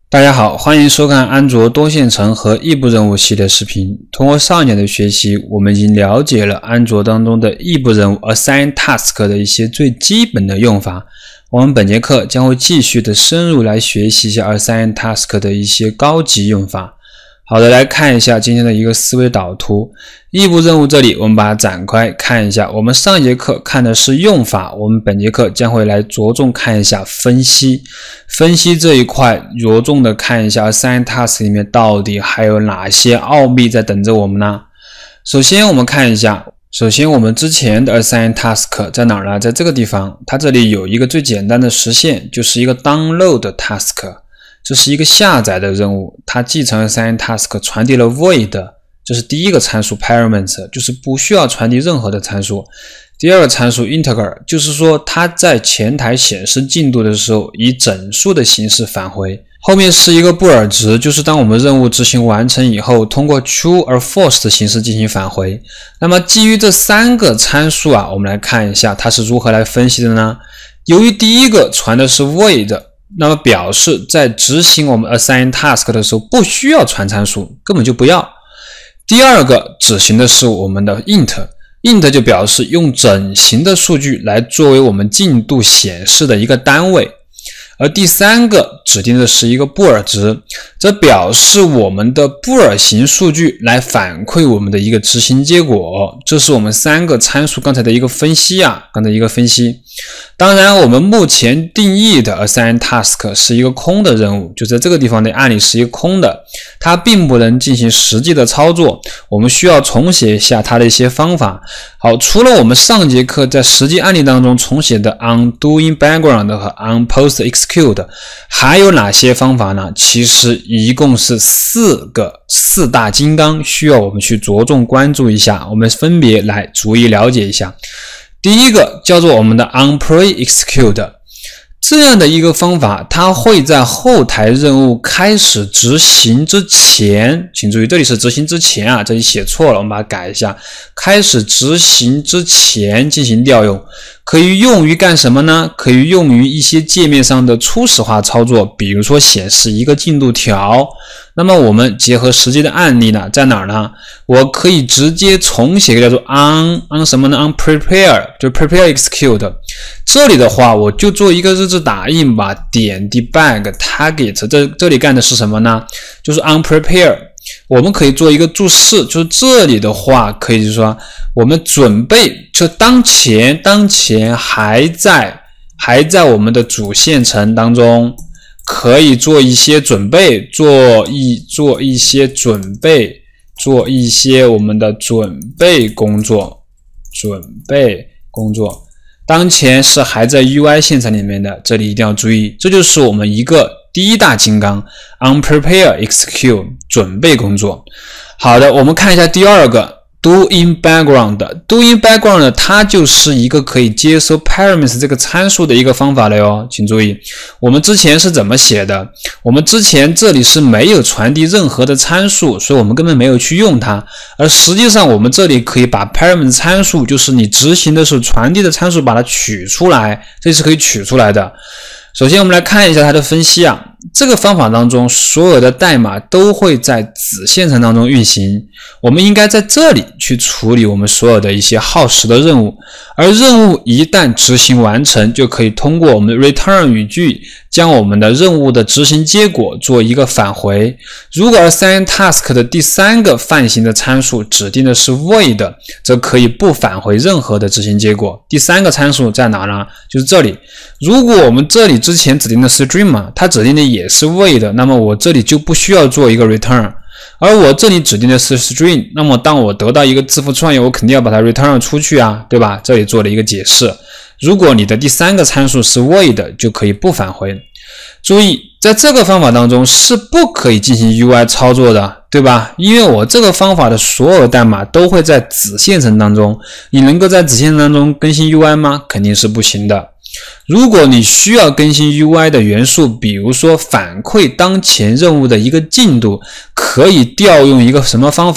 大家好，欢迎收看安卓多线程和异步任务系列视频。通过上一讲的学习，我们已经了解了安卓当中的异步任务 Assign Task 的一些最基本的用法。我们本节课将会继续的深入来学习一下 Assign Task 的一些高级用法。好的，来看一下今天的一个思维导图。异步任务这里我们把它展开看一下，我们上一节课看的是用法，我们本节课将会来着重看一下分析。分析这一块着重的看一下 Assign Task 里面到底还有哪些奥秘在等着我们呢？首先我们看一下，我们之前的 Assign Task 在哪儿呢？在这个地方，它这里有一个最简单的实现，就是一个 Download Task。这是一个下载的任务，它继承 Assign Task 传递了 void， 这是第一个参数 Parameter， 就是不需要传递任何的参数。第二个参数 Integer， 就是说它在前台显示进度的时候以整数的形式返回。后面是一个布尔值，就是当我们任务执行完成以后，通过 true or false 的形式进行返回。那么基于这三个参数啊，我们来看一下它是如何来分析的呢？由于第一个传的是 void，那么表示在执行我们 assign task 的时候不需要传参数，根本就不要。第二个执行的是我们的 int 就表示用整形的数据来作为我们进度显示的一个单位。而第三个指定的是一个布尔值，这表示我们的布尔型数据来反馈我们的一个执行结果。这是我们三个参数刚才的一个分析啊，当然我们目前定义的 assign task 是一个空的任务，就在这个地方的案例是一个空的，它并不能进行实际的操作，我们需要重写一下它的一些方法。好，除了我们上节课在实际案例当中重写的 onDoing background 和 onPost execute， 还有哪些方法呢？其实一共是四大金刚，需要我们去着重关注一下，我们分别来逐一了解一下。第一个叫做我们的 onPre-execute， 这样的一个方法，它会在后台任务开始执行之前，请注意这里是执行之前啊，这里写错了，我们把它改一下，开始执行之前进行调用。可以用于干什么呢？可以用于一些界面上的初始化操作，比如说显示一个进度条。那么我们结合实际的案例呢，在哪儿呢？我可以直接重写一个叫做 on 什么呢 ？onPrepare， 就 prepare execute。这里的话，我就做一个日志打印吧，点 debug target， 这里干的是什么呢？就是 onPrepare。我们可以做一个注释，就是这里的话，可以就是说我们准备就当前还在我们的主线程当中，可以做一些准备，做一些我们的准备工作。当前是还在 UI 线程里面的，这里一定要注意，这就是我们一个第一大金刚 onPrepare-execute 准备工作。好的，我们看一下第二个 Doing background。Doing background 它就是一个可以接收 parameters 这个参数的一个方法了哟，请注意，我们之前是怎么写的？我们之前这里是没有传递任何的参数，所以我们根本没有去用它。而实际上我们这里可以把 parameter 参数，就是你执行的时候传递的参数，把它取出来，这是可以取出来的。首先我们来看一下它的分析啊，这个方法当中所有的代码都会在子线程当中运行，我们应该在这里去处理我们所有的一些耗时的任务，而任务一旦执行完成，就可以通过我们的 return 语句将我们的任务的执行结果做一个返回。如果 assign task 的第三个泛型的参数指定的是 void， 则可以不返回任何的执行结果。第三个参数在哪呢？就是这里。如果我们这里之前指定的 string 它指定的也是 void， 那么我这里就不需要做一个 return。而我这里指定的是 string， 那么当我得到一个字符串页，我肯定要把它 return 出去啊，对吧？这里做了一个解释。如果你的第三个参数是 void， 就可以不返回。注意，在这个方法当中是不可以进行 UI 操作的，对吧？因为我这个方法的所有代码都会在子线程当中，你能够在子线程当中更新 UI 吗？肯定是不行的。如果你需要更新 UI 的元素，比如说反馈当前任务的一个进度，可以调用一个什么方法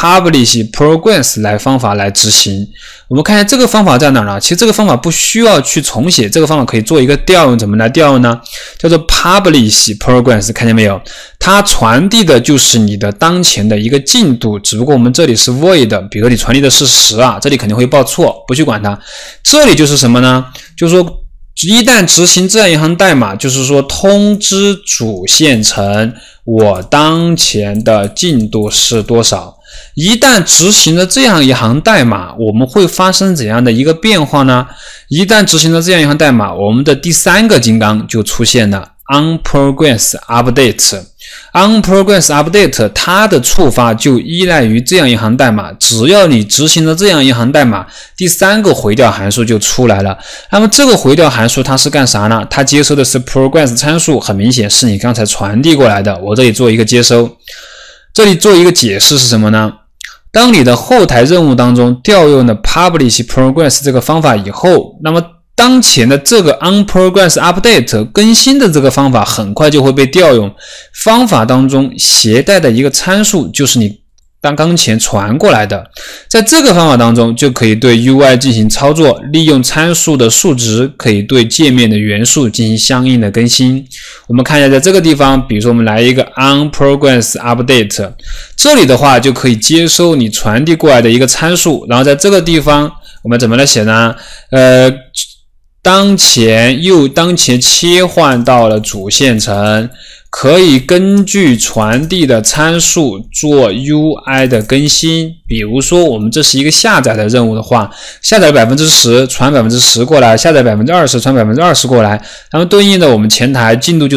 publish progress 方法来执行。我们看一下这个方法在哪儿呢？其实这个方法不需要去重写，这个方法可以做一个调用，怎么来调用呢？叫做 publish progress， 看见没有？它传递的就是你的当前的一个进度，只不过我们这里是 void， 比如说你传递的是10啊，这里肯定会报错，不去管它。这里就是什么呢？就是说一旦执行这样一行代码，就是说通知主线程我当前的进度是多少。一旦执行了这样一行代码，我们会发生怎样的一个变化呢？一旦执行了这样一行代码，我们的第3个金刚就出现了 onProgress update。onProgress update 它的触发就依赖于这样一行代码，只要你执行了这样一行代码，第3个回调函数就出来了。那么这个回调函数它是干啥呢？它接收的是 progress 参数，很明显是你刚才传递过来的。我这里做一个接收，这里做一个解释是什么呢？当你的后台任务当中调用了 publish progress 这个方法以后，那么当前的这个 onProgress update 更新的这个方法很快就会被调用。方法当中携带的一个参数就是你当前传过来的，在这个方法当中就可以对 UI 进行操作，利用参数的数值可以对界面的元素进行相应的更新。我们看一下在这个地方，比如说我们来一个 onProgress update， 这里的话就可以接收你传递过来的一个参数，然后在这个地方我们怎么来写呢？当前切换到了主线程，可以根据传递的参数做 UI 的更新。比如说我们这是一个下载的任务的话，下载 10% 传 10% 过来，下载 20% 传 20% 过来，那么对应的我们前台进度就是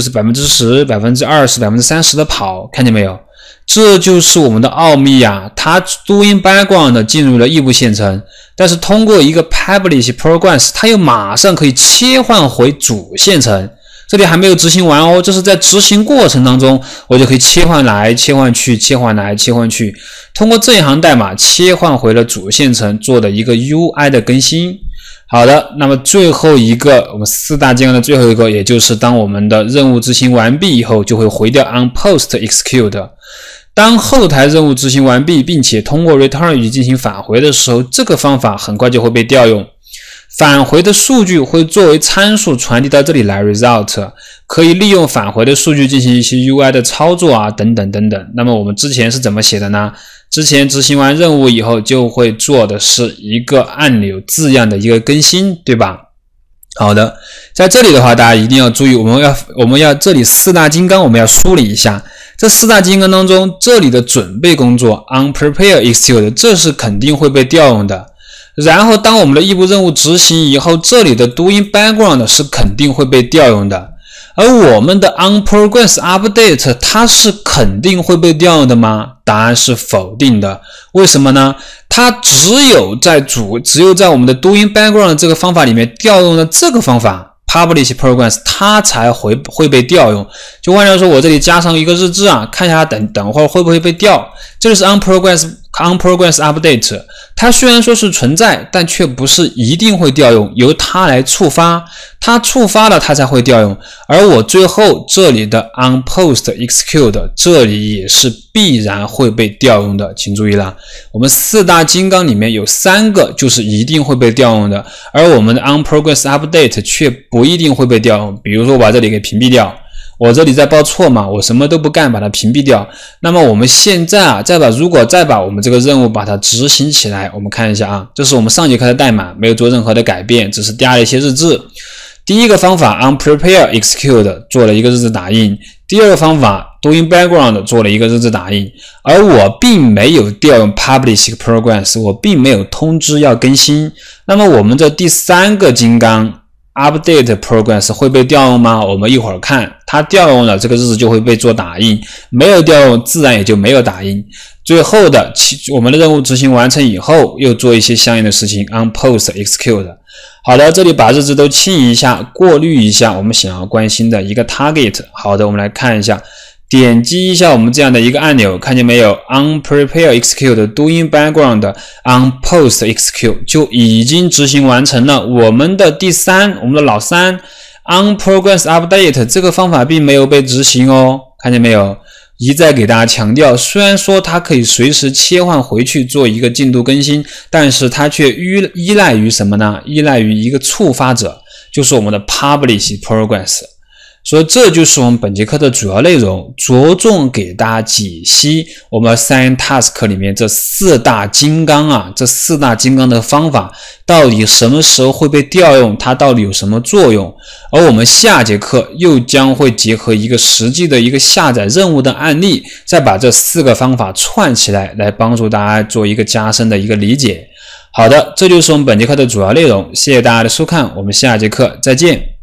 10%、20%、30% 的跑，看见没有？这就是我们的奥秘啊！它 doing background 进入了异步线程，但是通过一个 publish progress， 它又马上可以切换回主线程。这里还没有执行完哦，这是在执行过程当中，我就可以切换来切换去，切换来切换去，通过这一行代码切换回了主线程做的一个 UI 的更新。好的，那么最后一个，我们4大金刚的最后一个，也就是当我们的任务执行完毕以后，就会回调 onPost execute。当后台任务执行完毕，并且通过 return 语进行返回的时候，这个方法很快就会被调用。返回的数据会作为参数传递到这里来 result， 可以利用返回的数据进行一些 UI 的操作啊，等等等等。那么我们之前是怎么写的呢？之前执行完任务以后，就会做的是一个按钮字样的一个更新，对吧？好的，在这里的话，大家一定要注意，我们要这里4大金刚我们要梳理一下。这4大金刚当中，这里的准备工作 onPrepare execute 这是肯定会被调用的。然后当我们的异步任务执行以后，这里的 doing background 是肯定会被调用的。而我们的 onProgress update 它是肯定会被调用的吗？答案是否定的。为什么呢？它只有在我们的 doing background 这个方法里面调用的这个方法publish progress 它才会被调用。就换句话说，我这里加上一个日志啊，看一下等会儿会不会被调。这就是 onProgress update， 它虽然说是存在，但却不是一定会调用，由它来触发，它触发了它才会调用。而我最后这里的 onPost execute 这里也是必然会被调用的，请注意了，我们4大金刚里面有3个就是一定会被调用的，而我们的 onProgress update 却不一定会被调用。比如说我把这里给屏蔽掉，我这里在报错嘛，我什么都不干把它屏蔽掉。那么我们现在啊，如果再把我们这个任务把它执行起来，我们看一下啊，这是我们上节课的代码，没有做任何的改变，只是加了一些日志。第一个方法 onPrepare execute 做了一个日志打印，第二个方法 doing background 做了一个日志打印，而我并没有调用 publish progress， 我并没有通知要更新。那么我们的第3个金刚update progress 会被调用吗？我们一会儿看，它调用了这个日志就会被做打印，没有调用自然也就没有打印。最后的我们的任务执行完成以后，又做一些相应的事情 onPost execute。好的，这里把日志都清一下，过滤一下我们想要关心的一个 target。好的，我们来看一下，点击一下我们这样的一个按钮，看见没有 onPrepare execute doing background onPost execute 就已经执行完成了。我们的老三 onProgress update 这个方法并没有被执行哦，看见没有？ 一再给大家强调，虽然说它可以随时切换回去做一个进度更新，但是它却依赖于什么呢？依赖于一个触发者，就是我们的 publish progress。所以这就是我们本节课的主要内容，着重给大家解析我们 Assign Task 里面这四大金刚啊，这四大金刚的方法到底什么时候会被调用，它到底有什么作用。而我们下节课又将会结合一个实际的一个下载任务的案例，再把这四个方法串起来，来帮助大家做一个加深的一个理解。好的，这就是我们本节课的主要内容，谢谢大家的收看，我们下节课再见。